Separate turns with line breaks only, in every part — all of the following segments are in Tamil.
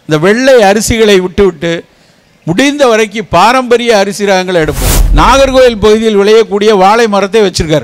இந்த வெள்ளை அரிசிகளை விட்டுவிட்டு முடிந்த வரைக்கும் பாரம்பரிய அரிசி ரகங்களை எடுப்போம். நாகர்கோவில் பகுதியில் விளையக்கூடிய வாழை மரத்தை வச்சிருக்காரு.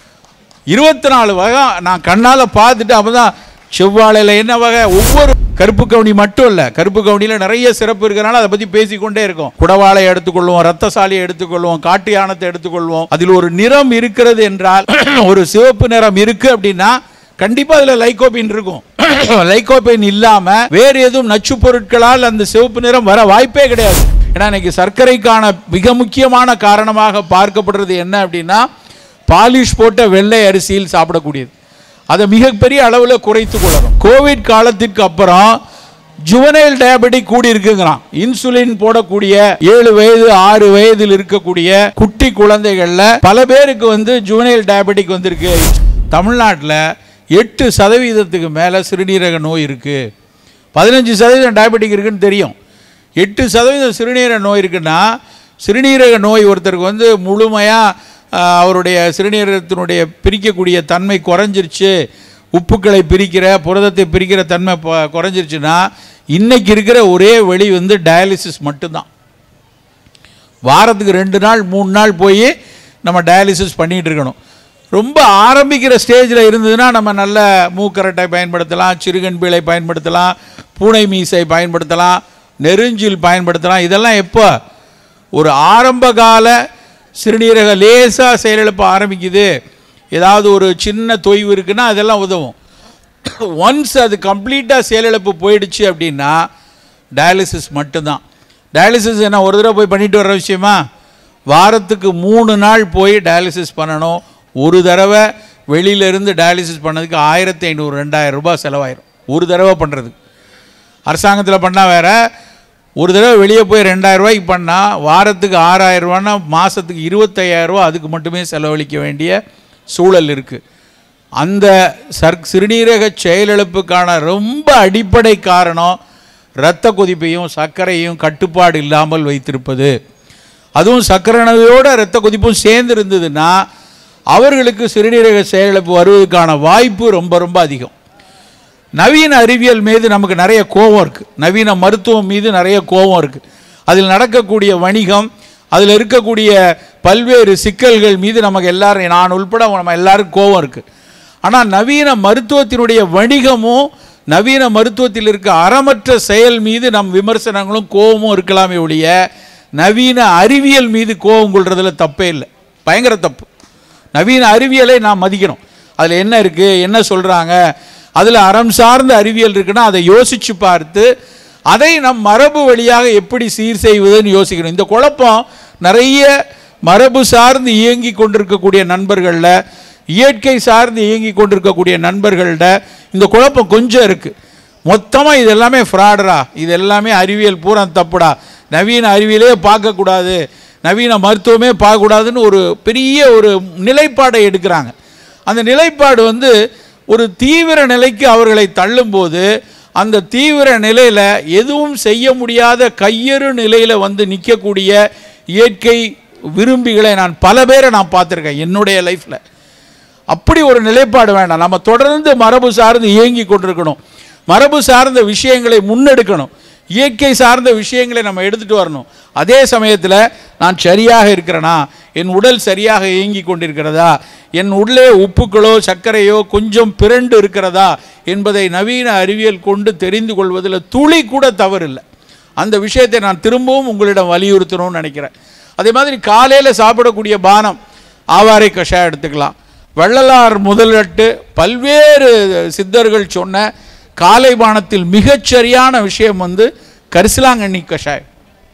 24 வகை நான் கண்ணால் பார்த்துட்டு. அப்போ தான் செவ்வாழையில் என்ன வகை, ஒவ்வொரு கருப்பு கவுனி மட்டும் இல்லை, கருப்பு கவுனியில் நிறைய சிறப்பு இருக்கிறனால அதை பற்றி பேசிக்கொண்டே இருக்கோம். குடவாழை எடுத்துக்கொள்வோம், ரத்தசாலியை எடுத்துக்கொள்வோம், காட்டு யானத்தை எடுத்துக்கொள்வோம். அதில் ஒரு நிறம் இருக்கிறது என்றால், ஒரு சிவப்பு நிறம் இருக்கு அப்படின்னா கண்டிப்பாக அதில் லைகோபின் இருக்கும். லைகோபின் இல்லாமல் வேறு எதுவும் நச்சு பொருட்களால் அந்த சிவப்பு நிறம் வர வாய்ப்பே கிடையாது. ஏன்னா இன்னைக்கு சர்க்கரைக்கான மிக முக்கியமான காரணமாக பார்க்கப்படுறது என்ன அப்படின்னா, பாலிஷ் போட்ட வெள்ளை அரிசியில் சாப்பிடக்கூடியது. அதை மிகப்பெரிய அளவில் குறைத்து கொள்ளணும். கோவிட் காலத்திற்கு அப்புறம் ஜுவனைல் டயபெட்டிக் கூடி இருக்குங்கிறான். இன்சுலின் போடக்கூடிய 7 வயது 6 வயதில் இருக்கக்கூடிய குட்டி குழந்தைகள்ல பல பேருக்கு ஜுவனைல் டயபெட்டிக் வந்திருக்கு. தமிழ்நாட்டில் 8% மேலே சிறுநீரக நோய் இருக்கு. 15% டயபெட்டிக் இருக்குன்னு தெரியும். 8% சிறுநீரக நோய் இருக்குன்னா, சிறுநீரக நோய் ஒருத்தருக்கு முழுமையாக அவருடைய சிறுநீரகத்தினுடைய பிரிக்கக்கூடிய தன்மை குறைஞ்சிருச்சு, உப்புக்களை பிரிக்கிற புரதத்தை பிரிக்கிற தன்மை குறைஞ்சிருச்சுன்னா, இன்னைக்கு இருக்கிற ஒரே வழி டயாலிசிஸ் மட்டும்தான். வாரத்துக்கு 2 நாள் 3 நாள் போய் நம்ம டயாலிசிஸ் பண்ணிகிட்டு இருக்கணும். ரொம்ப ஆரம்பிக்கிற ஸ்டேஜில் இருந்ததுன்னா நம்ம நல்ல மூக்கரட்டை பயன்படுத்தலாம், சிறுகண்பீளை பயன்படுத்தலாம், பூனை மீசை பயன்படுத்தலாம், நெருஞ்சில் பயன்படுத்தலாம். இதெல்லாம் எப்போ ஒரு ஆரம்ப கால சிறுநீரக லேசாக செயலிழப்ப ஆரம்பிக்குது, ஏதாவது ஒரு சின்ன தொய்வு இருக்குன்னா அதெல்லாம் உதவும். ஒன்ஸ் அது கம்ப்ளீட்டாக செயலிழப்பு போயிடுச்சு அப்படின்னா டயாலிசிஸ் மட்டும்தான். டயாலிசிஸ் என்ன ஒரு தடவை போய் பண்ணிட்டு வர்ற விஷயமா? வாரத்துக்கு 3 நாள் போய் டயாலிசிஸ் பண்ணணும். ஒரு தடவை வெளியிலேருந்து டயாலிசிஸ் பண்ணதுக்கு 1500-2000 ரூபாய் செலவாயிரும். ஒரு தடவை பண்ணுறதுக்கு. அரசாங்கத்தில் பண்ணால் வேறு, ஒரு தடவை வெளியே போய் 2000 ரூபாய்க்கு பண்ணால் வாரத்துக்கு 6000 ரூபான்னா மாதத்துக்கு 25000 ரூபா அதுக்கு மட்டுமே செலவழிக்க வேண்டிய சூழல் இருக்குது. அந்த சிறுநீரக செயலிழப்புக்கான ரொம்ப அடிப்படை காரணம் இரத்த கொதிப்பையும் சர்க்கரையும் கட்டுப்பாடு இல்லாமல் வைத்திருப்பது. அதுவும் சர்க்கரை நோயோட இரத்த கொதிப்பும் சேர்ந்து இருந்ததுன்னா அவர்களுக்கு சிறுநீரக செயலிழப்பு வருவதற்கான வாய்ப்பு ரொம்ப ரொம்ப அதிகம். நவீன அறிவியல் மீது நமக்கு நிறைய கோபம் இருக்குது, நவீன மருத்துவம் மீது நிறைய கோபம் இருக்குது. அதில் நடக்கக்கூடிய வணிகம், அதில் இருக்கக்கூடிய பல்வேறு சிக்கல்கள் மீது நமக்கு எல்லாரும், நான் உள்பட நம்ம எல்லாருக்கும் கோபம் இருக்குது. ஆனால் நவீன மருத்துவத்தினுடைய வணிகமும் நவீன மருத்துவத்தில் இருக்க அறமற்ற செயல் மீது நம் விமர்சனங்களும் கோபமும் இருக்கலாமே ஒழிய நவீன அறிவியல் மீது கோபம் கொள்றதுல தப்பே இல்லை, பயங்கர தப்பு. நவீன அறிவியலை நாம் மதிக்கணும். அதில் என்ன இருக்குது, என்ன சொல்கிறாங்க, அதில் அறம் சார்ந்த அறிவியல் இருக்குன்னா அதை யோசித்து பார்த்து அதை நம் மரபு வழியாக எப்படி சீர் செய்வதுன்னு யோசிக்கணும். இந்த குழப்பம் நிறைய மரபு சார்ந்து இயங்கி கொண்டிருக்கக்கூடிய நண்பர்களில், இயற்கை சார்ந்து இயங்கி கொண்டிருக்கக்கூடிய நண்பர்கள்ட இந்த குழப்பம் கொஞ்சம் இருக்குது. மொத்தமாக இது எல்லாமே ஃப்ராடரா, இது எல்லாமே அறிவியல் பூரா தப்புடா, நவீன அறிவியலே பார்க்கக்கூடாது, நவீன மருத்துவமே பார்க்கக்கூடாதுன்னு ஒரு பெரிய ஒரு நிலைப்பாடை எடுக்கிறாங்க. அந்த நிலைப்பாடு ஒரு தீவிர நிலைக்கு அவர்களை தள்ளும்போது அந்த தீவிர நிலையில் எதுவும் செய்ய முடியாத கையறு நிலையில் நிற்கக்கூடிய இயற்கை விரும்பிகளை நான் பல பேரை நான் பார்த்துருக்கேன் என்னுடைய லைஃப்பில். அப்படி ஒரு நிலைப்பாடு வேண்டாம். நம்ம தொடர்ந்து மரபு சார்ந்து இயங்கி கொண்டிருக்கணும், மரபு சார்ந்த விஷயங்களை முன்னெடுக்கணும், இயற்கை சார்ந்த விஷயங்களை நம்ம எடுத்துகிட்டு வரணும். அதே சமயத்தில் நான் சரியாக இருக்கிறேனா, என் உடல் சரியாக இயங்கி கொண்டிருக்கிறதா, என் உள்ளே உப்புக்களோ சர்க்கரையோ கொஞ்சம் பிறண்டு இருக்கிறதா என்பதை நவீன அறிவியல் கொண்டு தெரிந்து கொள்வதில் துளி கூட தவறில்லை. அந்த விஷயத்தை நான் திரும்பவும் உங்களிடம் வலியுறுத்தணும்னு நினைக்கிறேன். அதே மாதிரி காலையில் சாப்பிடக்கூடிய பானம், ஆவாரை கஷாயம் எடுத்துக்கலாம். வள்ளலார் முதலட்டு பல்வேறு சித்தர்கள் சொன்ன காலை பானத்தில் மிகச்சரியான விஷயம் கரிசலாங்கண்ணி கஷாயம்.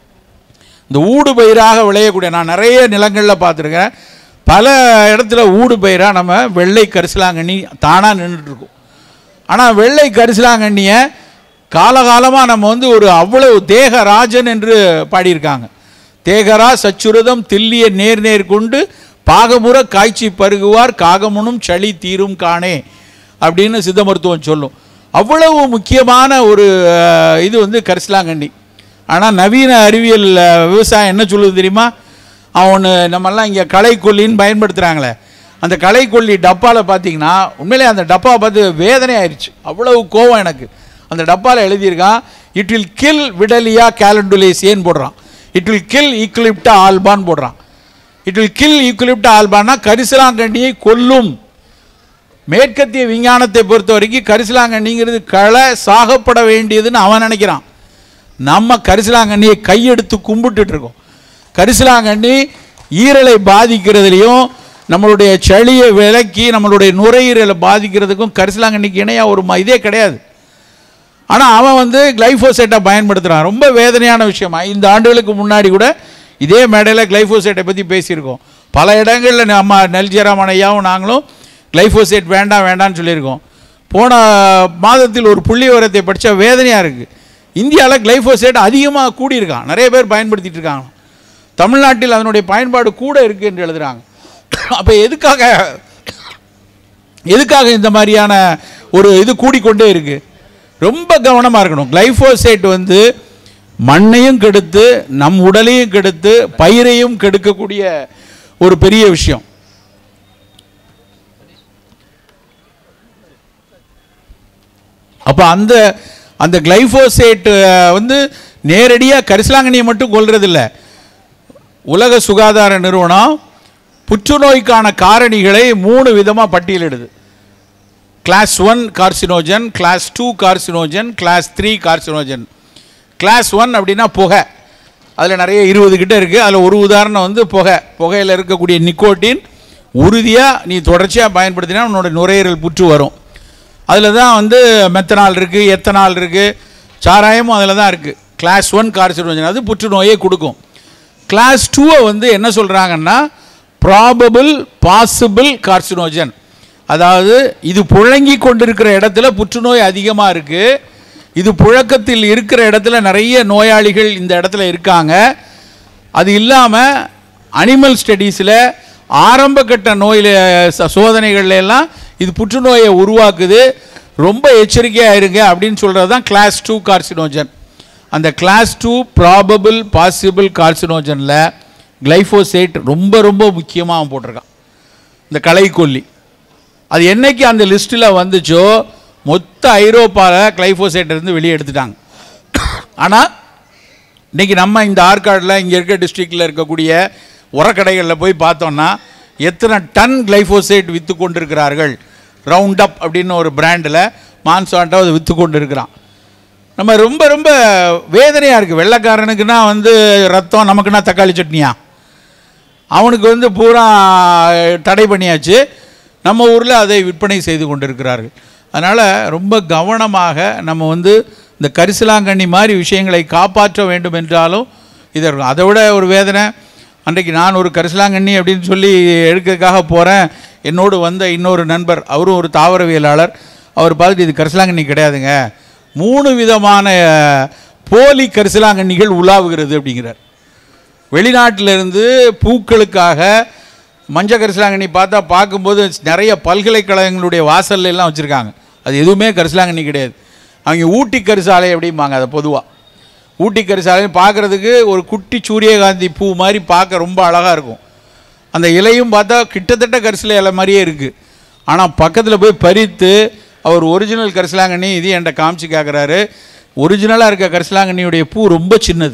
இந்த ஊடு பயிராக விளையக்கூடிய, நான் நிறைய நிலங்களில் பார்த்துருக்கேன், பல இடத்துல ஊடு பயிராக நம்ம வெள்ளை கரிசலாங்கண்ணி தானாக நின்றுட்டுருக்கோம். ஆனால் வெள்ளை கரிசலாங்கண்ணியை காலகாலமாக நம்ம ஒரு அவ்வளவு தேகராஜன் என்று பாடியிருக்காங்க. தேகரா சச்சுரதம் தில்லிய நேர் நேர் கொண்டு பாகமுற காய்ச்சி பருகுவார் காகமுனும் சளி தீரும் காணே அப்படின்னு சித்த மருத்துவம் சொல்லும். அவ்வளவு முக்கியமான ஒரு இது கரிசலாங்கண்ணி. ஆனால் நவீன அறிவியல் விவசாயம் என்ன சொல்லுது தெரியுமா? அவன் நம்மெல்லாம் இங்கே களைக்கொல்லின்னு பயன்படுத்துகிறாங்களே, அந்த களைக்கொல்லி டப்பாவில் பார்த்தீங்கன்னா உண்மையிலே அந்த டப்பாவை பார்த்து வேதனை ஆயிடுச்சு. அவ்வளவு கோவம் எனக்கு. அந்த டப்பாவில் எழுதியிருக்கான், இட் வில் கில் விடலியா கேலண்டுலேசியன்னு போடுறான், இட் வில் கில் ஈக்குலிப்டா ஆல்பான்னு போடுறான். இட் வில் கில் ஈக்குலிப்டா ஆல்பான்னா கரிசலாங்கண்ணியை கொல்லும். மேற்கத்திய விஞ்ஞானத்தை பொறுத்த வரைக்கும் கரிசலாங்கண்ணிங்கிறது களை சாகப்பட வேண்டியதுன்னு அவன் நினைக்கிறான். நம்ம கரிசலாங்கண்ணியை கையெடுத்து கும்பிட்டுட்டு இருக்கோம். கரிசலாங்கண்ணி ஈரலை பாதிக்கிறதுலையும் நம்மளுடைய சளியை விலக்கி நம்மளுடைய நுரையீரலை பாதிக்கிறதுக்கும் கரிசலாங்கண்ணிக்கு இணையாக ஒரு இதே கிடையாது. ஆனால் அவன் கிளைஃபோசேட்டை பயன்படுத்துகிறான். ரொம்ப வேதனையான விஷயமா. 5 ஆண்டுகளுக்கு முன்னாடி கூட இதே மேடையில் கிளைஃபோசேட்டை பற்றி பேசியிருக்கோம். பல இடங்களில் நம்ம நெல்ஜராமன் ஐயாவும் நாங்களும் கிளைஃபோசேட் வேண்டாம் வேண்டான்னு சொல்லியிருக்கோம். போன மாதத்தில் ஒரு புள்ளி விவரத்தை படித்தா வேதனையாக இருக்குது. இந்தியாவில் கிளைஃபோசேட் அதிகமாக கூடியிருக்கான், நிறைய பேர் பயன்படுத்திகிட்டு இருக்காங்க. தமிழ்நாட்டில் அதனுடைய பயன்பாடு கூட இருக்குது என்று எழுதுகிறாங்க. அப்போ எதுக்காக இந்த மாதிரியான ஒரு இது கூடிக்கொண்டே இருக்குது? ரொம்ப கவனமாக இருக்கணும். கிளைஃபோசேட் மண்ணையும் கெடுத்து நம் உடலையும் கெடுத்து பயிரையும் கெடுக்கக்கூடிய ஒரு பெரிய விஷயம். அப்போ அந்த கிளைஃபோசேட் நேரடியாக கரிசலாங்கண்ணியை மட்டும் கொல்றதில்லை. உலக சுகாதார நிறுவனம் புற்றுநோய்க்கான காரணிகளை 3 விதமாக பட்டியலிடுது. Class 1 carcinogen, class 2 carcinogen, class 3 carcinogen. Class 1 அப்படின்னா புகை, அதில் நிறைய 20 கிட்ட இருக்குது. அதில் ஒரு உதாரணம் புகையில் இருக்கக்கூடிய நிக்கோட்டின் உறுதியாக நீ தொடர்ச்சியாக பயன்படுத்தினா உன்னோட நுரையீரல் புற்று வரும். அதில் தான் மெத்தனால் இருக்குது, எத்தனால் இருக்குது, சாராயமும் அதில் தான் இருக்குது. கிளாஸ் 1 கார்சினோஜன், அது புற்றுநோயை கொடுக்கும். கிளாஸ் 2 என்ன சொல்கிறாங்கன்னா ப்ராபபிள் பாசிபிள் கார்சினோஜன், அதாவது இது புழங்கி கொண்டிருக்கிற இடத்துல புற்றுநோய் அதிகமாக இருக்குது, இது புழக்கத்தில் இருக்கிற இடத்துல நிறைய நோயாளிகள் இந்த இடத்துல இருக்காங்க. அது இல்லாமல் அனிமல் ஸ்டடீஸில் ஆரம்ப கட்ட நோயில் சோதனைகள்ல எல்லாம் இது புற்றுநோயை உருவாக்குது, ரொம்ப எச்சரிக்கையாக இருங்க அப்படின்னு சொல்கிறது தான் கிளாஸ் 2 கார்சினோஜன். அந்த கிளாஸ் 2 ப்ராபபிள் பாசிபிள் கார்சினோஜனில் கிளைஃபோசேட் ரொம்ப ரொம்ப முக்கியமாக போட்டிருக்கான். இந்த களைக்கொல்லி அது என்னைக்கு அந்த லிஸ்ட்டில் வந்துச்சோ மொத்த ஐரோப்பாவில் கிளைஃபோசேட் இருந்து வெளியே எடுத்துட்டாங்க. ஆனால் இன்றைக்கி நம்ம இந்த ஆற்காடில் இங்கே இருக்க டிஸ்ட்ரிக்டில் இருக்கக்கூடிய உரக்கடைகளில் போய் பார்த்தோன்னா எத்தனை டன் கிளைஃபோசேட் விற்று கொண்டு இருக்கிறார்கள். ரவுண்ட் அப் அப்படின்னு ஒரு பிராண்டில் மான்சாண்டோ அது விற்று கொண்டு இருக்கிறான். நம்ம ரொம்ப ரொம்ப வேதனையாக இருக்குது. வெள்ளைக்காரனுக்குன்னா ரத்தம், நமக்குன்னா தக்காளி சட்னியா, அவனுக்கு பூரா தடை பண்ணியாச்சு. நம்ம ஊரில் அதை விற்பனை செய்து கொண்டு இருக்கிறார்கள். அதனால் ரொம்ப கவனமாக நம்ம இந்த கரிசலாங்கண்ணி மாதிரி விஷயங்களை காப்பாற்ற வேண்டும் என்றாலும் இது இருக்கும். அதை விட ஒரு வேதனை, அன்றைக்கு நான் ஒரு கரிசலாங்கண்ணி அப்படின்னு சொல்லி எடுக்கிறதுக்காக போகிறேன். என்னோடு வந்த இன்னொரு நண்பர், அவரும் ஒரு தாவரவியலாளர், அவர் பார்த்துட்டு இது கரிசலாங்கண்ணி கிடையாதுங்க, 3 விதமான போலி கரிசலாங்கண்ணிகள் உலாவுகிறது அப்படிங்கிறார். வெளிநாட்டிலிருந்து பூக்களுக்காக மஞ்சள் கரிசலாங்கண்ணி பார்க்கும்போது நிறைய பல்கலைக்கழகங்களுடைய வாசல்ல எல்லாம் வச்சுருக்காங்க. அது எதுவுமே கரிசலாங்கண்ணி கிடையாது. அவங்க ஊட்டி கரிசாலை அப்படிம்பாங்க. அதை பொதுவாக ஊட்டி கரிசாலை பார்க்குறதுக்கு ஒரு குட்டி சூரியகாந்தி பூ மாதிரி பார்க்க ரொம்ப அழகாக இருக்கும். அந்த இலையும் பார்த்தா கிட்டத்தட்ட கரிசலை இலை மாதிரியே இருக்குது. ஆனால் பக்கத்தில் போய் பறித்து அவர் ஒரிஜினல் கரிசலாங்கண்ணி இது என்கிட்ட காமிச்சு கேட்குறாரு. ஒரிஜினலாக இருக்க கரிசலாங்கண்ணியுடைய பூ ரொம்ப சின்னது,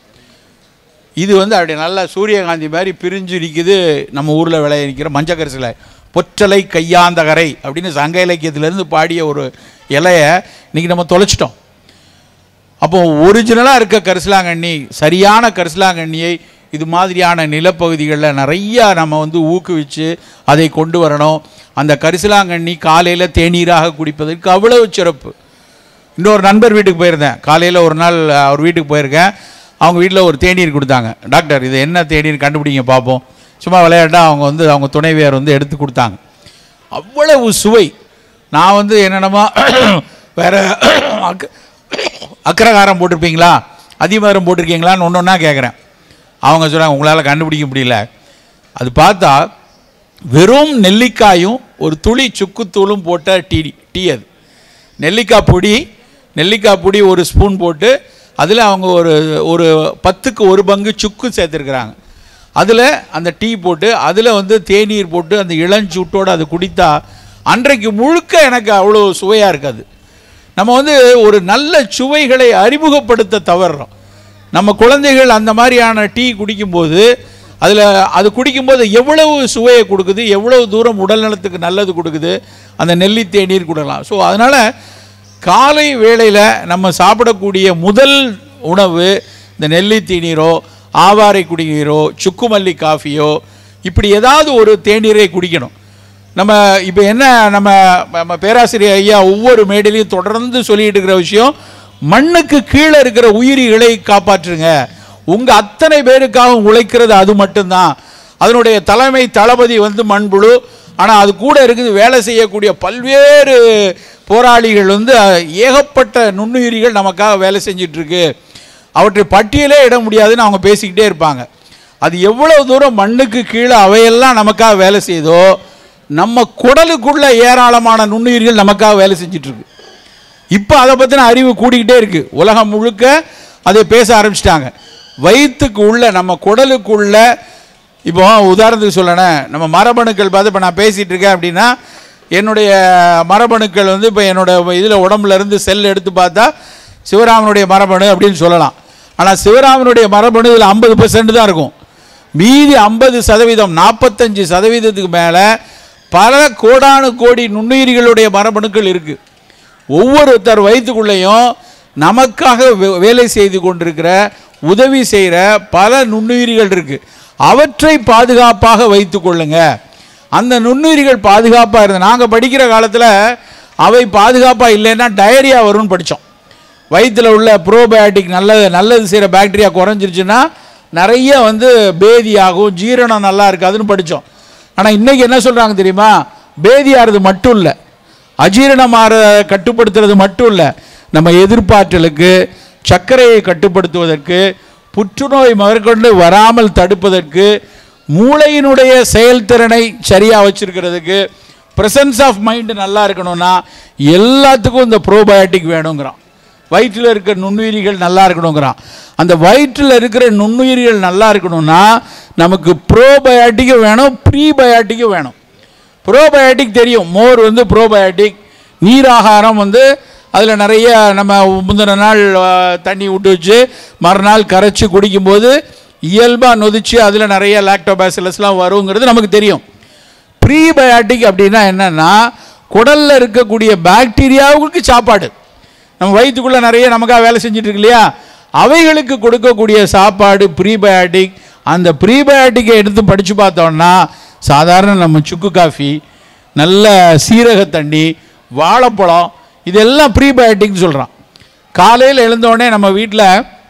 இது அப்படியே நல்லா சூரியகாந்தி மாதிரி பிரிஞ்சு நிற்குது. நம்ம ஊரில் விளைய நிற்கிற மஞ்சள் கரிசலை, பொற்றலை கையாந்தகரை அப்படின்னு சங்க இலக்கியத்திலேருந்து பாடிய ஒரு இலையை இன்றைக்கி நம்ம தொலைச்சிட்டோம். அப்போ ஒரிஜினலாக இருக்க கரிசலாங்கண்ணி, சரியான கரிசலாங்கண்ணியை இது மாதிரியான நிலப்பகுதிகளில் நிறையா நம்ம ஊக்குவித்து அதை கொண்டு வரணும். அந்த கரிசலாங்கண்ணி காலையில் தேநீராக குடிப்பதற்கு அவ்வளவு சிறப்பு. இன்னொரு நண்பர் வீட்டுக்கு போயிருந்தேன், காலையில் ஒரு நாள் அவர் வீட்டுக்கு போயிருக்கேன். அவங்க வீட்டில் ஒரு தேநீர் கொடுத்தாங்க. டாக்டர் இது என்ன தேநீர் கண்டுபிடிங்க பார்ப்போம். சும்மா விளையாட்டா அவங்க அவங்க துணைவியார் எடுத்து கொடுத்தாங்க. அவ்வளவு சுவை. நான் என்னென்னமா வேறு அக்கரகாரம் போட்டிருப்பீங்களா, அதிமரம் போட்டிருக்கீங்களான்னு ஒன்று ஒன்றா கேட்குறேன். அவங்க சொல்கிறாங்க உங்களால் கண்டுபிடிக்க முடியல. அது பார்த்தா வெறும் நெல்லிக்காயும் ஒரு துளி சுக்குத்தூளும் போட்ட டீ. அது நெல்லிக்காய் பொடி ஒரு ஸ்பூன் போட்டு அதில் அவங்க ஒரு 10க்கு 1 பங்கு சுக்கு சேர்த்துருக்குறாங்க. அதில் அந்த டீ போட்டு அதில் தேநீர் போட்டு அந்த இளஞ்சூட்டோடு அது குடித்தா அன்றைக்கு முழுக்க எனக்கு அவ்வளோ சுவையாக இருக்காது. நம்ம வந்து ஒரு நல்ல சுவைகளை அறிமுகப்படுத்த தவறுறோம். நம்ம குழந்தைகள் அந்த மாதிரியான டீ குடிக்கும்போது அது குடிக்கும்போது எவ்வளவு சுவையை கொடுக்குது, எவ்வளவு தூரம் உடல் நலத்துக்கு நல்லது கொடுக்குது, அந்த நெல்லி தேநீர் கொடுக்கலாம். ஸோ அதனால் காலை வேளையில் நம்ம சாப்பிடக்கூடிய முதல் உணவு இந்த நெல்லி தேநீரோ ஆவாரை குடிநீரோ சுக்குமல்லி காஃபியோ இப்படி ஏதாவது ஒரு தேநீரை குடிக்கணும். நம்ம இப்போ என்ன நம்ம பேராசிரியர் ஐயா ஒவ்வொரு மேடையிலையும் தொடர்ந்து சொல்லிட்டு இருக்கிற விஷயம், மண்ணுக்கு கீழே இருக்கிற உயிரிகளை காப்பாற்றுங்க. உங்கள் அத்தனை பேருக்காக உழைக்கிறது அது மட்டும்தான். அதனுடைய தலைமை தளபதி வந்து மண்புழு. ஆனால் அது கூட இருக்குது வேலை செய்யக்கூடிய பல்வேறு போராளிகள் வந்து ஏகப்பட்ட நுண்ணுயிரிகள் நமக்காக வேலை செஞ்சிட்ருக்கு. அவற்றை பட்டியலே இட முடியாதுன்னு அவங்க பேசிக்கிட்டே இருப்பாங்க. அது எவ்வளவு தூரம் மண்ணுக்கு கீழே அவையெல்லாம் நமக்காக வேலை செய்தோ, நம்ம குடலுக்குள்ள ஏராளமான நுண்ணுயிர்கள் நமக்காக வேலை செஞ்சிட்ருக்கு. இப்போ அதை பற்றின அறிவு கூடிக்கிட்டே இருக்குது. உலகம் முழுக்க அதை பேச ஆரம்பிச்சிட்டாங்க. வயிற்றுக்கு உள்ள நம்ம குடலுக்குள்ள இப்போ உதாரணத்துக்கு சொல்லணும், நம்ம மரபணுக்கள் பார்த்து இப்போ நான் பேசிகிட்டு இருக்கேன் அப்படின்னா என்னுடைய மரபணுக்கள் வந்து இப்போ என்னோட இதில் உடம்புல இருந்து செல் எடுத்து பார்த்தா சிவராமனுடைய மரபணு அப்படின்னு சொல்லலாம். ஆனால் சிவராமனுடைய மரபணு இதில் 50% தான் இருக்கும். மீதி 50% 45%க்கு மேலே பல கோடானு கோடி நுண்ணுயிரிகளுடைய மரபணுக்கள் இருக்குது. ஒவ்வொருத்தர் வயிற்றுக்குள்ளேயும் நமக்காக வேலை செய்து கொண்டிருக்கிற உதவி செய்கிற பல நுண்ணுயிரிகள் இருக்குது. அவற்றை பாதுகாப்பாக வைத்து கொள்ளுங்க. அந்த நுண்ணுயிரிகள் பாதுகாப்பாக இருந்தது. நாங்கள் படிக்கிற காலத்தில் அவை பாதுகாப்பாக இல்லைன்னா டயரியா வரும்னு படித்தோம். வயிற்றில் உள்ள ப்ரோபயோட்டிக் நல்லது செய்கிற பாக்டீரியா குறைஞ்சிருச்சுன்னா நிறைய வந்து பேதியாகும், ஜீரணம் நல்லா இருக்காதுன்னு படித்தோம். ஆனால் இன்றைக்கி என்ன சொல்கிறாங்க தெரியுமா? பேதியாகிறது மட்டும் இல்லை, அஜீரணமாக கட்டுப்படுத்துறது மட்டும் இல்லை, நம்ம எதிர்ப்பாற்றலுக்கு, சர்க்கரையை கட்டுப்படுத்துவதற்கு, புற்றுநோய் முதற்கொண்டு வராமல் தடுப்பதற்கு, மூளையினுடைய செயல்திறனை சரியாக வச்சுருக்கிறதுக்கு, ப்ரெசன்ஸ் ஆஃப் மைண்டு நல்லா இருக்கணும்னா எல்லாத்துக்கும் இந்த ப்ரோபயோட்டிக் வேணுங்கிறான். வயிற்றில் இருக்கிற நுண்ணுயிரிகள் நல்லா இருக்கணுங்கிறான். அந்த வயிற்றில் இருக்கிற நுண்ணுயிரிகள் நல்லா இருக்கணும்னா நமக்கு ப்ரோபயோட்டிக்கும் வேணும், ப்ரீபயோட்டிக்கும் வேணும். ப்ரோபயோட்டிக் தெரியும், மோர் வந்து ப்ரோபயோட்டிக். நீராகாரம் வந்து அதில் நிறைய நம்ம முந்தின நாள் தண்ணி விட்டு வச்சு மறுநாள் கரைச்சி குடிக்கும்போது இயல்பாக நொதிச்சு அதில் நிறைய லாக்டோபாசிலஸ்லாம் வருங்கிறது நமக்கு தெரியும். ப்ரீபயோட்டிக் அப்படின்னா என்னென்னா குடலில் இருக்கக்கூடிய பாக்டீரியாவுக்கு சாப்பாடு. நம்ம வயிற்றுக்குள்ளே நிறைய நமக்காக வேலை செஞ்சுட்டு இருக்கு இல்லையா, அவைகளுக்கு கொடுக்கக்கூடிய சாப்பாடு ப்ரீபயோட்டிக். அந்த ப்ரீபயோட்டிக்கை எடுத்து படித்து பார்த்தோன்னா சாதாரண நம்ம சுக்கு காஃபி, நல்ல சீரக தண்ணி, வாழைப்பழம் இதெல்லாம் ப்ரீபயோட்டிக்னு சொல்கிறான். காலையில் எழுந்தோடனே நம்ம வீட்டில்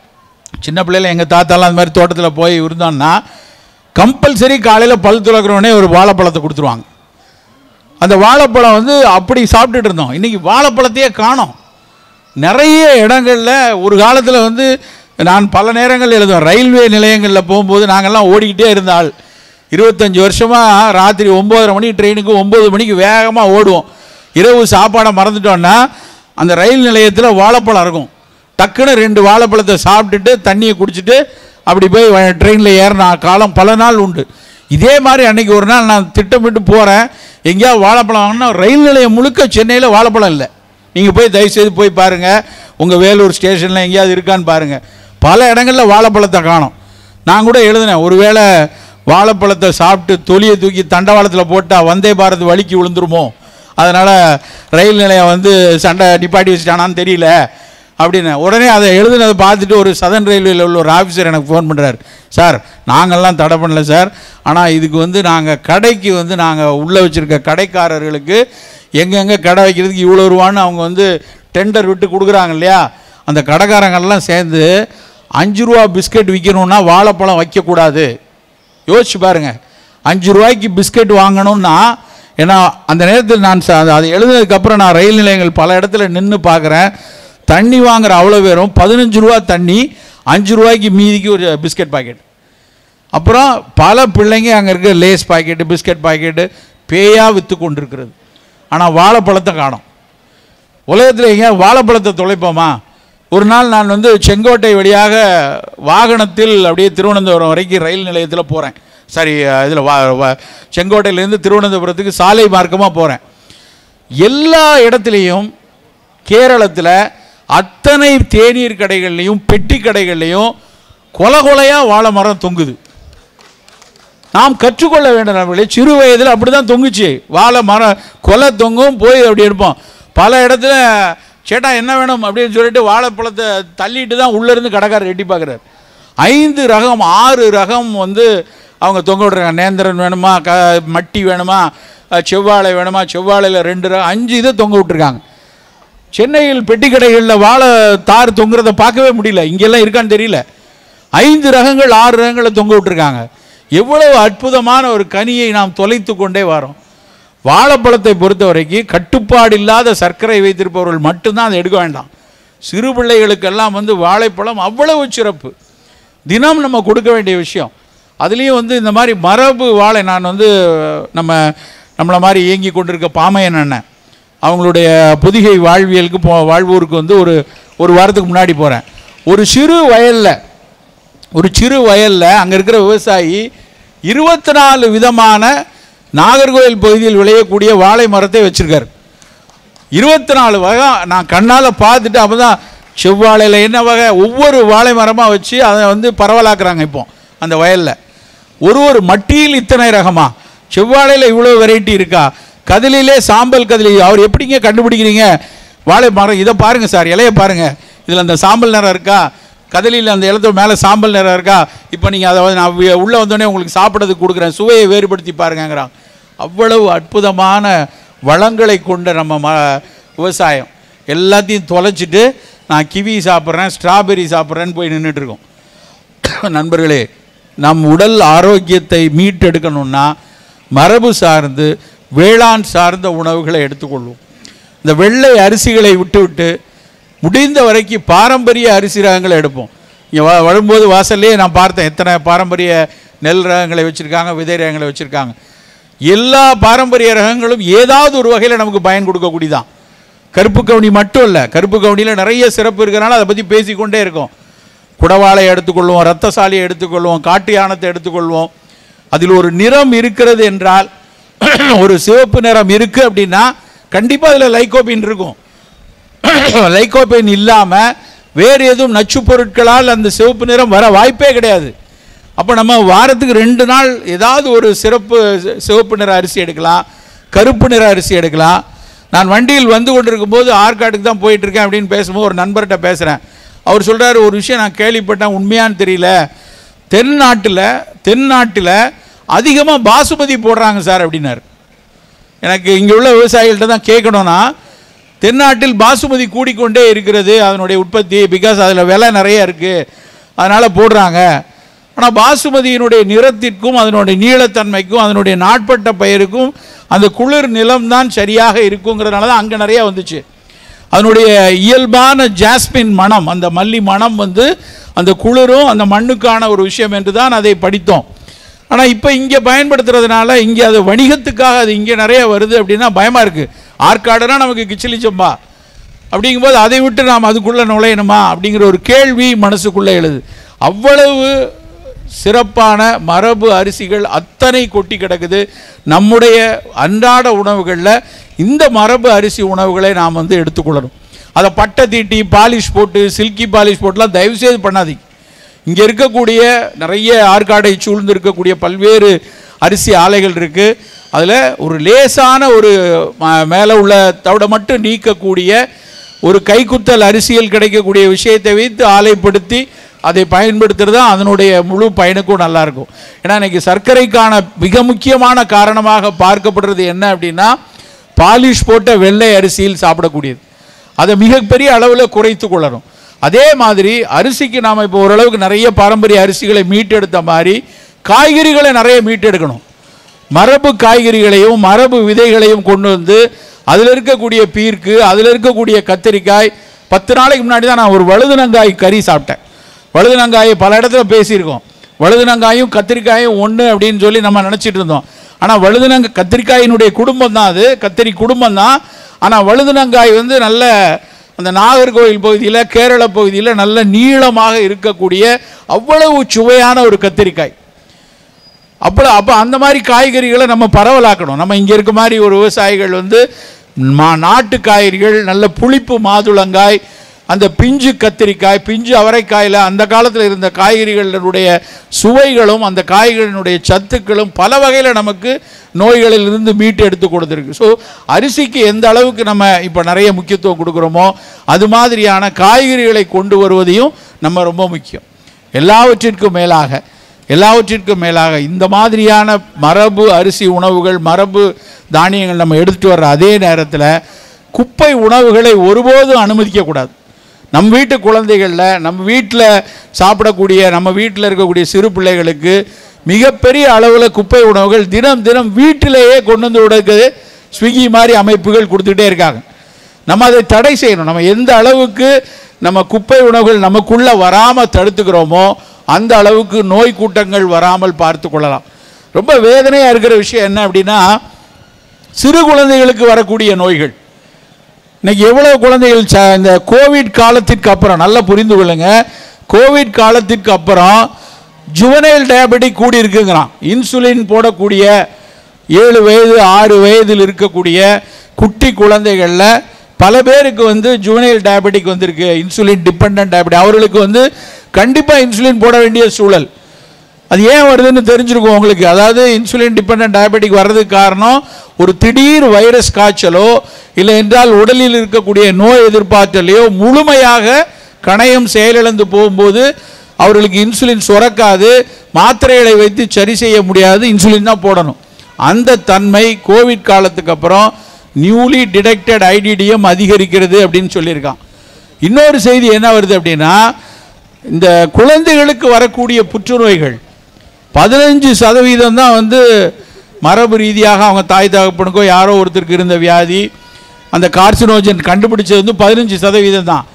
சின்ன பிள்ளைல எங்கள் தாத்தாலாம் அந்த மாதிரி தோட்டத்தில் போய் இருந்தோன்னா கம்பல்சரி காலையில் பல் துலக்கிறோடனே ஒரு வாழைப்பழத்தை கொடுத்துருவாங்க. அந்த வாழைப்பழம் வந்து அப்படி சாப்பிட்டுட்டு இருந்தோம். இன்றைக்கி வாழைப்பழத்தையே காணோம். நிறைய இடங்களில் ஒரு காலத்தில் வந்து நான் பல நேரங்கள் எழுதுவேன். ரயில்வே நிலையங்களில் போகும்போது நாங்கள்லாம் ஓடிக்கிட்டே இருந்தால் 25 வருஷமாக ராத்திரி 9:30 மணி ட்ரெயினுக்கு 9 மணிக்கு வேகமாக ஓடுவோம். இரவு சாப்பாடை மறந்துட்டோன்னா அந்த ரயில் நிலையத்தில் வாழைப்பழம் இருக்கும். டக்குன்னு 2 வாழைப்பழத்தை சாப்பிட்டுட்டு தண்ணியை குடிச்சிட்டு அப்படி போய் ட்ரெயினில் ஏறின காலம் பல நாள் உண்டு. இதே மாதிரி அன்றைக்கி ஒரு நாள் நான் திட்டமிட்டு போகிறேன், எங்கேயாவது வாழைப்பழம் வாங்கினா ரயில் நிலையம் முழுக்க சென்னையில் வாழைப்பழம் இல்லை. நீங்கள் போய் தயவுசெய்து போய் பாருங்கள், உங்கள் வேலூர் ஸ்டேஷனில் எங்கேயாவது இருக்கான்னு பாருங்கள். பல இடங்களில் வாழைப்பழத்தை காணோம். நான் கூட எழுதினேன், ஒருவேளை வாழைப்பழத்தை சாப்பிட்டு தொலியை தூக்கி தண்டவாளத்தில் போட்டால் வந்தே பாரத் வலிக்கு விழுந்துருமோ, அதனால் ரயில் நிலையம் வந்து சண்டை நிப்பாட்டி வச்சுட்டானான்னு தெரியல அப்படின்னு. உடனே அதை எழுதுனதை பார்த்துட்டு ஒரு சதன் ரயில்வேயில் உள்ள ஒரு ஆஃபீஸர் எனக்கு ஃபோன் பண்ணுறாரு, சார் நாங்கள்லாம் தடை பண்ணல சார், ஆனால் இதுக்கு வந்து நாங்கள் கடைக்கு வந்து நாங்கள் உள்ளே வச்சுருக்க கடைக்காரர்களுக்கு எங்கெங்கே கடை வைக்கிறதுக்கு இவ்வளோ ரூபான்னு அவங்க வந்து டெண்டர் விட்டு கொடுக்குறாங்க இல்லையா, அந்த கடைக்காரங்கள்லாம் சேர்ந்து 5 ரூபா பிஸ்கட் விற்கணுன்னா வாழைப்பழம் வைக்கக்கூடாது. யோசிச்சு பாருங்கள், 5 ரூபாய்க்கு பிஸ்கட் வாங்கணும்னா. ஏன்னா அந்த நேரத்தில் நான் அதை எழுதுனதுக்கப்புறம் நான் ரயில் நிலையங்கள் பல இடத்துல நின்று பார்க்குறேன், தண்ணி வாங்குகிற அவ்வளோ பேரும் 15 ரூபா தண்ணி, 5 ரூபாய்க்கு மீதிக்கு ஒரு பிஸ்கட் பாக்கெட். அப்புறம் பல பிள்ளைங்க அங்கே இருக்க லேஸ் பாக்கெட்டு பிஸ்கட் பாக்கெட்டு பேயாக விற்று கொண்டிருக்கிறது. ஆனால் வாழைப்பழத்தை காணோம். உலகத்தில் எங்கேயா வாழைப்பழத்தை தொலைப்போமா? ஒரு நாள் நான் வந்து செங்கோட்டை வழியாக வாகனத்தில் அப்படியே திருவனந்தபுரம் வரைக்கும் ரயில் நிலையத்தில் போகிறேன். சரி, இதில் செங்கோட்டையிலேருந்து திருவனந்தபுரத்துக்கு சாலை மார்க்கமாக போகிறேன். எல்லா இடத்துலையும் கேரளத்தில் அத்தனை தேநீர் கடைகள்லையும் பெட்டி கடைகள்லையும் கொலையாக வாழை மரம் தொங்குது. நாம் கற்றுக்கொள்ள வேண்டும். நம்மளே சிறு வயதில் அப்படி தான் தொங்குச்சு. வாழை மரம் கொலை தொங்கும், போய் அப்படி எடுப்போம். பல இடத்துல சேட்டா என்ன வேணும் அப்படின்னு சொல்லிட்டு வாழைப்பழத்தை தள்ளிட்டு தான் உள்ளேருந்து கடைக்காரர் எட்டி பார்க்குறாரு. 5 ரகம் 6 ரகம் அவங்க தொங்க விட்றாங்க. நேந்திரன் வேணுமா, மட்டி வேணுமா, செவ்வாழை வேணுமா, செவ்வாழையில் 2 ரகம் 5 இதை தொங்க விட்டுருக்காங்க. சென்னையில் பெட்டி கடைகளில் வாழை தார் தொங்குறத பார்க்கவே முடியல. இங்கெல்லாம் இருக்கான்னு தெரியல. 5 ரகங்கள் 6 ரகங்களை தொங்க விட்டுருக்காங்க. எவ்வளவு அற்புதமான ஒரு கனியை நாம் தொலைத்து கொண்டே வரோம். வாழைப்பழத்தை பொறுத்த வரைக்கும் கட்டுப்பாடு இல்லாத சர்க்கரை வைத்திருப்பவர்கள் மட்டும்தான் அதை எடுக்க வேண்டாம். சிறு பிள்ளைகளுக்கெல்லாம் வாழைப்பழம் அவ்வளவு சிறப்பு. தினம் நம்ம கொடுக்க வேண்டிய விஷயம். அதுலேயும் இந்த மாதிரி மரபு வாழை, நான் நம்மளை மாதிரி இயங்கி கொண்டிருக்க பாமையன் அண்ணன் அவங்களுடைய பொதிகை வாழ்வியலுக்கு வாழ்வூருக்கு ஒரு வாரத்துக்கு முன்னாடி போகிறேன். ஒரு சிறு வயலில் அங்கே இருக்கிற விவசாயி 24 விதமான நாகர்கோவில் பகுதியில் விளையக்கூடிய வாழை மரத்தை வச்சுருக்கார். 24 வகை நான் கண்ணால் பார்த்துட்டு, அப்போ தான் செவ்வாழையில் என்ன வகை, ஒவ்வொரு வாழை மரமாக வச்சு அதை பரவலாக்குறாங்க. இப்போ அந்த வயலில் ஒரு மட்டியில் இத்தனை ரகமா, செவ்வாழையில் இவ்வளோ வெரைட்டி இருக்கா, கதிலே சாம்பல் கதிலி அவர் எப்படிங்க கண்டுபிடிக்கிறீங்க? வாழை மரம் இதை பாருங்கள் சார், இலையை பாருங்கள், இதில் அந்த சாம்பல் நிறம் இருக்கா, கதலியில் அந்த இடத்துல மேலே சாம்பல் நிறம் இருக்கா, இப்போ நீங்கள் அதை நான் உள்ளே வந்தோடனே உங்களுக்கு சாப்பிட்றதுக்கு கொடுக்குறேன், சுவையை வேறுபடுத்தி பாருங்கிறான். அவ்வளவு அற்புதமான வளங்களை கொண்ட நம்ம விவசாயம் எல்லாத்தையும் தொலைச்சிட்டு நான் கிவி சாப்பிட்றேன், ஸ்ட்ராபெரி சாப்பிட்றேன்னு போய் நின்றுட்டுருக்கோம். நண்பர்களே, நம் உடல் ஆரோக்கியத்தை மீட்டெடுக்கணும்னா மரபு சார்ந்து வேளாண் சார்ந்த உணவுகளை எடுத்துக்கொள்வோம். இந்த வெள்ளை அரிசிகளை விட்டு முடிந்த வரைக்கும் பாரம்பரிய அரிசி ரகங்களை எடுப்போம். இங்கே வரும்போது வாசல்லையே நான் பார்த்தேன் எத்தனை பாரம்பரிய நெல் ரகங்களை வச்சுருக்காங்க, விதை ரகங்களை வச்சுருக்காங்க. எல்லா பாரம்பரிய ரகங்களும் ஏதாவது ஒரு வகையில் நமக்கு பயன் கொடுக்கக்கூடியதான். கருப்பு கவுனி மட்டும் இல்லை, கருப்பு கவுனியில் நிறைய சிறப்பு இருக்கிறனால அதை பற்றி பேசிக்கொண்டே இருக்கோம். குடவாளை எடுத்துக்கொள்வோம், ரத்தசாலியை எடுத்துக்கொள்வோம், காட்டு யானத்தை எடுத்துக்கொள்வோம். அதில் ஒரு நிறம் இருக்கிறது என்றால், ஒரு சிவப்பு நிறம் இருக்குது அப்படின்னா கண்டிப்பாக அதில் லைகோபின் இருக்கும். லைகோபின் இல்லாமல் வேறு எதுவும் நச்சு பொருட்களால் அந்த சிவப்பு நிறம் வர வாய்ப்பே கிடையாது. அப்போ நம்ம வாரத்துக்கு 2 நாள் ஏதாவது ஒரு சிவப்பு நிற அரிசி எடுக்கலாம், கருப்பு நிற அரிசி எடுக்கலாம். நான் வண்டியில் வந்து கொண்டிருக்கும்போது ஆற்காட்டுக்கு தான் போயிட்டுருக்கேன் அப்படின்னு பேசும்போது ஒரு நண்பர்கிட்ட பேசுகிறேன். அவர் சொல்கிறார், ஒரு விஷயம் நான் கேள்விப்பட்டேன், உண்மையானு தெரியல, தென்னாட்டில் அதிகமாக பாசுமதி போடுறாங்க சார் அப்படின்னார். எனக்கு இங்கே உள்ள விவசாயிகள்கிட்ட தான் கேட்கணும்னா, தென்னாட்டில் பாசுமதி கூடிக்கொண்டே இருக்கிறது அதனுடைய உற்பத்தி, பிகாஸ் அதில் விலை நிறைய இருக்குது, அதனால் போடுறாங்க. ஆனால் பாசுமதியினுடைய நிறத்திற்கும் அதனுடைய நீளத்தன்மைக்கும் அதனுடைய நாட்பட்ட பயிருக்கும் அந்த குளிர் நிலம்தான் சரியாக இருக்குங்கிறதுனால தான் அங்கே நிறையா வந்துச்சு. அதனுடைய இயல்பான ஜாஸ்மின் மனம், அந்த மல்லி மனம் அந்த குளிரும் அந்த மண்ணுக்கான ஒரு விஷயம் என்று தான் அதை படித்தோம். ஆனால் இப்போ இங்கே பயன்படுத்துறதுனால இங்கே அது வணிகத்துக்காக அது இங்கே நிறைய வருது அப்படின்னா பயமாக இருக்குது. ஆற்காடுனா நமக்கு கிச்சிலி சம்பா அப்படிங்கும்போது அதை விட்டு நாம் அதுக்குள்ளே நுழையணுமா அப்படிங்கிற ஒரு கேள்வி மனசுக்குள்ளே எழுது. அவ்வளவு சிறப்பான மரபு அரிசிகள் அத்தனை கொட்டி கிடக்குது நம்முடைய அன்றாட உணவுகளில். இந்த மரபு அரிசி உணவுகளை நாம் எடுத்துக்கொள்ளணும். அதை பட்டை தீட்டி பாலிஷ் போட்டு சில்கி பாலிஷ் போட்டுலாம் தயவுசெய்து பண்ணாதீங்க. இங்கே இருக்கக்கூடிய நிறைய ஆற்காடை சூழ்ந்து இருக்கக்கூடிய பல்வேறு அரிசி ஆலைகள் இருக்குது. அதில் ஒரு லேசான ஒரு மேலே உள்ள தவிட மட்டும் நீக்கக்கூடிய ஒரு கைக்குத்தல் அரிசியில் கிடைக்கக்கூடிய விஷயத்தை வைத்து ஆலைப்படுத்தி அதை பயன்படுத்துகிறது தான் அதனுடைய முழு பயனுக்கும் நல்லாயிருக்கும். ஏன்னா இன்றைக்கி சர்க்கரைக்கான மிக முக்கியமான காரணமாக பார்க்கப்படுறது என்ன அப்படின்னா, பாலிஷ் போட்ட வெள்ளை அரிசியில் சாப்பிடக்கூடியது. அதை மிகப்பெரிய அளவில் குறைத்து கொள்ளணும். அதே மாதிரி அரிசிக்கு நாம் இப்போ ஓரளவுக்கு நிறைய பாரம்பரிய அரிசிகளை மீட்டெடுத்த மாதிரி காய்கறிகளை நிறைய மீட்டெடுக்கணும். மரபு காய்கறிகளையும் மரபு விதைகளையும் கொண்டு வந்து அதில் இருக்கக்கூடிய பீர்க்கு, அதில் இருக்கக்கூடிய கத்திரிக்காய். 10 நாளைக்கு முன்னாடி தான் நான் ஒரு வழுதுனங்காய் கறி சாப்பிட்டேன். வழுதுனங்காயை பல இடத்துல பேசியிருக்கோம். வழுதுனங்காயும் கத்திரிக்காயும் ஒன்று அப்படின்னு சொல்லி நம்ம நினச்சிட்டு இருந்தோம். ஆனால் கத்திரிக்காயினுடைய குடும்பம் தான் அது, கத்திரி குடும்பம் தான். ஆனால் வழுதுனங்காய் நல்ல அந்த நாகர்கோவில் பகுதியில் கேரள பகுதியில் நல்ல நீளமாக இருக்கக்கூடிய அவ்வளவு சுவையான ஒரு கத்திரிக்காய். அப்போ அந்த மாதிரி காய்கறிகளை நம்ம பரவலாக்கணும். நம்ம இங்கே இருக்க மாதிரி ஒரு விவசாயிகள் நாட்டு காய்கறிகள், நல்ல புளிப்பு மாதுளங்காய், அந்த பிஞ்சு கத்திரிக்காய், பிஞ்சு அவரைக்காயில் அந்த காலத்தில் இருந்த காய்கறிகளுடைய சுவைகளும் அந்த காய்கறிகளுடைய சத்துக்களும் பல வகையில் நமக்கு நோய்களிலிருந்து மீட்டு எடுத்து கொடுத்துருக்கு. ஸோ அரிசிக்கு எந்த அளவுக்கு நம்ம இப்போ நிறைய முக்கியத்துவம் கொடுக்குறோமோ அது மாதிரியான காய்கறிகளை கொண்டு வருவதையும் நம்ம ரொம்ப முக்கியம். எல்லாவற்றிற்கும் மேலாக இந்த மாதிரியான மரபு அரிசி உணவுகள், மரபு தானியங்கள் நம்ம எடுத்துகிட்டு வர்ற அதே நேரத்தில் குப்பை உணவுகளை ஒருபோதும் அனுமதிக்கக்கூடாது. நம்ம வீட்டு குழந்தைகளில், நம்ம வீட்டில் சாப்பிடக்கூடிய, நம்ம வீட்டில் இருக்கக்கூடிய சிறு பிள்ளைகளுக்கு மிகப்பெரிய அளவில் குப்பை உணவுகள் தினம் வீட்டிலேயே கொண்டு வந்து கொடுக்குது ஸ்விக்கி மாதிரி அமைப்புகள் கொடுத்துக்கிட்டே இருக்காங்க. நம்ம அதை தடை செய்யணும். நம்ம எந்த அளவுக்கு நம்ம குப்பை உணவுகள் நமக்குள்ளே வராமல் தடுத்துக்கிறோமோ அந்த அளவுக்கு நோய் கூட்டங்கள் வராமல் பார்த்து கொள்ளலாம். ரொம்ப வேதனையாக இருக்கிற விஷயம் என்ன அப்படின்னா, சிறு குழந்தைகளுக்கு வரக்கூடிய நோய்கள். இன்னைக்கு எவ்வளவு குழந்தைகள் இந்த கோவிட் காலத்திற்கு அப்புறம், நல்லா புரிந்து கொள்ளுங்க, கோவிட் காலத்திற்கு அப்புறம் ஜுவனைல் டயபெட்டிக் கூடி இருக்குங்கிறான். இன்சுலின் போடக்கூடிய 7 வயது 6 வயதில் இருக்கக்கூடிய குட்டி குழந்தைகளில் பல பேருக்கு ஜுவனைல் டயபெட்டிக் வந்திருக்கு, இன்சுலின் டிபெண்டன்ட் டயபெட்டிக். அவர்களுக்கு கண்டிப்பாக இன்சுலின் போட வேண்டிய சூழல். அது ஏன் வருதுன்னு தெரிஞ்சிருக்கும் உங்களுக்கு. அதாவது இன்சுலின் டிபெண்டன்ட் டயபெட்டிக் வர்றதுக்கு காரணம் ஒரு திடீர் வைரஸ் காய்ச்சலோ இல்லை என்றால் உடலில் இருக்கக்கூடிய நோய் எதிர்ப்பாற்றலையோ முழுமையாக கணையம் செயலிழந்து போகும்போது அவர்களுக்கு இன்சுலின் சுரக்காது, மாத்திரைகளை வைத்து சரி செய்ய முடியாது, இன்சுலின் தான் போடணும். அந்த தன்மை கோவிட் காலத்துக்கு அப்புறம் நியூலி டிடெக்டட் ஐடிடிஎம் அதிகரிக்கிறது அப்படின்னு சொல்லியிருக்கான். இன்னொரு செய்தி என்ன வருது அப்படின்னா, இந்த குழந்தைகளுக்கு வரக்கூடிய புற்றுநோய்கள் 15% தான் மரபு ரீதியாக அவங்க தாய் தகப்பனுக்கோ யாரோ ஒருத்தருக்கு இருந்த வியாதி. அந்த கார்சினோஜன் கண்டுபிடிச்சது 15% தான்.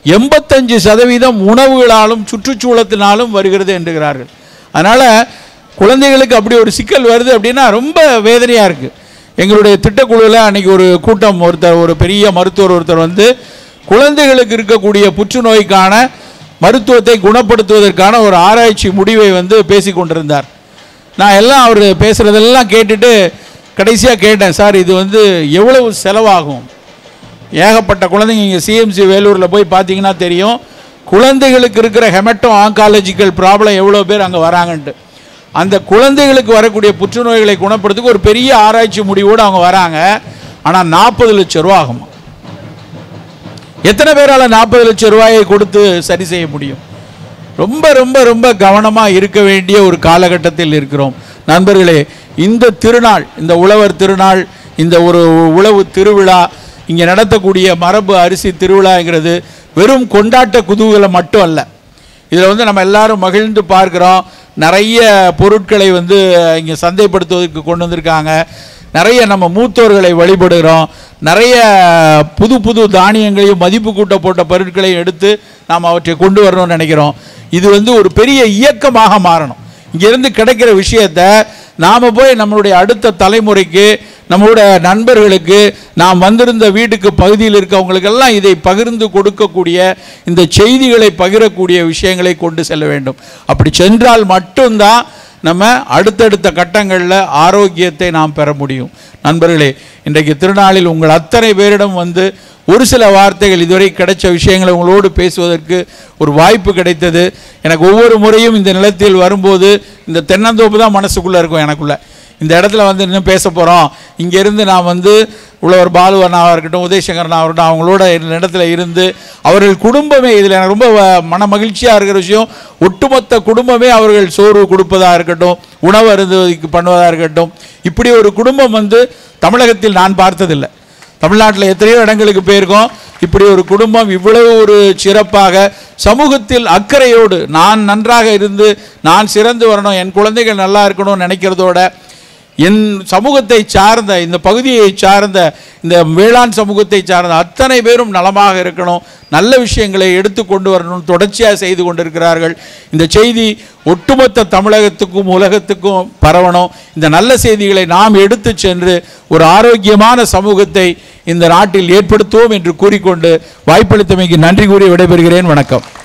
85% உணவுகளாலும் சுற்றுச்சூழத்தினாலும் வருகிறது என்கிறார்கள். அதனால் குழந்தைகளுக்கு அப்படி ஒரு சிக்கல் வருது அப்படின்னா ரொம்ப வேதனையாக இருக்குது. எங்களுடைய திட்டக்குழுவில் அன்றைக்கி ஒரு கூட்டம், ஒரு பெரிய மருத்துவர் ஒருத்தர் குழந்தைகளுக்கு இருக்கக்கூடிய புற்றுநோய்க்கான மருத்துவத்தை குணப்படுத்துவதற்கான ஒரு ஆராய்ச்சி முடிவை பேசி கொண்டிருந்தார். நான் எல்லாம் அவர் பேசுகிறதெல்லாம் கேட்டுட்டு கடைசியாக கேட்டேன், சார் இது எவ்வளவு செலவாகும்? ஏகப்பட்ட குழந்தைங்க இங்கே சிஎம்சி வேலூரில் போய் பார்த்தீங்கன்னா தெரியும், குழந்தைகளுக்கு இருக்கிற ஹெமட்டோ ஆங்காலஜிக்கல் ப்ராப்ளம் எவ்வளோ பேர் அங்கே வராங்கன்ட்டு. அந்த குழந்தைகளுக்கு வரக்கூடிய புற்றுநோய்களை குணப்படுத்துக்கு ஒரு பெரிய ஆராய்ச்சி முடிவோடு அவங்க வராங்க. ஆனால் 40 லட்சம் ரூபா ஆகுமா? எத்தனை பேரால் 40 லட்சம் ரூபாயை கொடுத்து சரி செய்ய முடியும்? ரொம்ப ரொம்ப ரொம்ப கவனமாக இருக்க வேண்டிய ஒரு காலகட்டத்தில் இருக்கிறோம் நண்பர்களே. இந்த திருநாள், இந்த உழவர் திருநாள், இந்த ஒரு உழவு திருவிழா, இங்கே நடத்தக்கூடிய மரபு அரிசி திருவிழாங்கிறது வெறும் கொண்டாட்ட குதூகலம் மட்டும் அல்ல. இதில் நம்ம எல்லாரும் மகிழ்ந்து பார்க்குறோம். நிறைய பொருட்களை இங்கே சந்தைப்படுத்துவதற்கு கொண்டு வந்திருக்காங்க. நிறைய நம்ம மூத்தோர்களை வழிபடுகிறோம். நிறைய புது புது தானியங்களையும் மதிப்பு கூட்ட போட்ட பொருட்களையும் எடுத்து நாம் அவற்றை கொண்டு வரணும்னு நினைக்கிறோம். இது ஒரு பெரிய இயக்கமாக மாறணும். இங்கேருந்து கிடைக்கிற விஷயத்தை நாம் போய் நம்மளுடைய அடுத்த தலைமுறைக்கு, நம்மளுடைய நண்பர்களுக்கு, நாம் வந்திருந்த வீட்டுக்கு பகுதியில் இருக்கவங்களுக்கெல்லாம் இதை பகிர்ந்து கொடுக்கக்கூடிய, இந்த செய்திகளை பகிரக்கூடிய விஷயங்களை கொண்டு செல்ல வேண்டும். அப்படி சென்றால் மட்டும்தான் நம்ம அடுத்தடுத்த கட்டங்களில் ஆரோக்கியத்தை நாம் பெற முடியும். நண்பர்களே, இன்றைக்கு திருநாளில் உங்கள் அத்தனை பேரிடம் ஒரு சில வார்த்தைகள், இதுவரை கிடைச்ச விஷயங்களை உங்களோடு பேசுவதற்கு ஒரு வாய்ப்பு கிடைத்தது. எனக்கு ஒவ்வொரு முறையும் இந்த நிலத்தில் வரும்போது இந்த தென்னந்தோப்பு தான் மனசுக்குள்ளே இருக்கும். எனக்குள்ளே இந்த இடத்துல இன்னும் பேச போகிறோம். இங்கேருந்து நான் உழவர் பாலுவனாக இருக்கட்டும், உதயசங்கரனாக இருக்கட்டும், அவங்களோட இடத்துல இருந்து அவர்கள் குடும்பமே, இதில் எனக்கு ரொம்ப மன மகிழ்ச்சியாக இருக்கிற விஷயம், ஒட்டுமொத்த குடும்பமே அவர்கள் சோறு கொடுப்பதாக இருக்கட்டும், உணவு அருந்துவதற்கு பண்ணுவதாக இருக்கட்டும், இப்படி ஒரு குடும்பம் தமிழகத்தில் நான் பார்த்ததில்லை. தமிழ்நாட்டில் எத்தனையோ இடங்களுக்கு போயிருக்கோம். இப்படி ஒரு குடும்பம் இவ்வளவு ஒரு சிறப்பாக சமூகத்தில் அக்கறையோடு, நான் நன்றாக இருந்து நான் சிறந்து வரணும், என் குழந்தைகள் நல்லா இருக்கணும்னு நினைக்கிறதோட, என் சமூகத்தை சார்ந்த, இந்த பகுதியை சார்ந்த, இந்த வேளாண் சமூகத்தை சார்ந்த அத்தனை பேரும் நலமாக இருக்கணும், நல்ல விஷயங்களை எடுத்து கொண்டு வரணும், தொடர்ச்சியாக செய்து கொண்டிருக்கிறார்கள். இந்த செய்தி ஒட்டுமொத்த தமிழகத்துக்கும் உலகத்துக்கும் பரவணும். இந்த நல்ல செய்திகளை நாம் எடுத்து சென்று ஒரு ஆரோக்கியமான சமூகத்தை இந்த நாட்டில் ஏற்படுத்துவோம் என்று கூறிக்கொண்டு வாய்ப்பளித்தமைக்கு நன்றி கூறி விடைபெறுகிறேன். வணக்கம்.